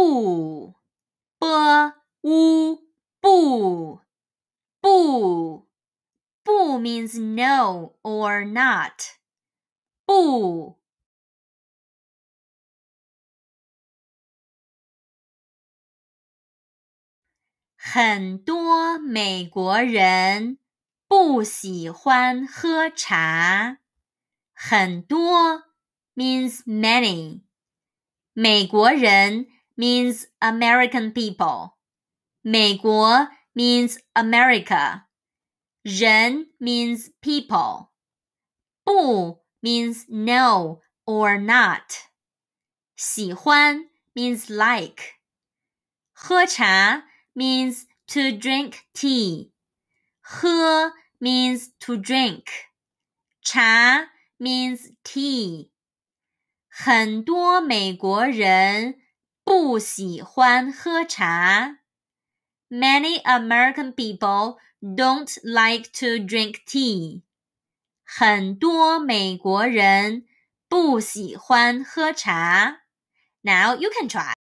不 b u 不 means no or not. 不很多美国人不喜欢喝茶。很多 means many. 美国人 means American people. 美国 means America. 人 means people. 不 means no or not. 喜欢 means like. 喝茶 means to drink tea. 喝 means to drink. 茶 means tea. 很多美国人不喜欢喝茶。Many American people don't like to drink tea. 很多美国人不喜欢喝茶。Now you can try.